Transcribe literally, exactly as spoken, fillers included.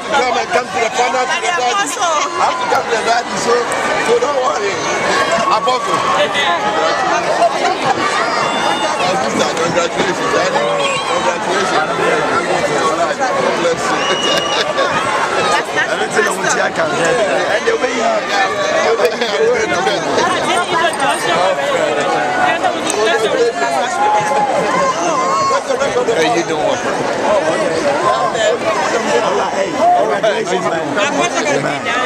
come and come to the corner to the daddy. I have to come to the daddy, so, so don't worry. Apostle. Congratulations, daddy. Congratulations. God bless you. Everything I want to can get. And the way you Hey, you doing what? Hey, congratulations, man.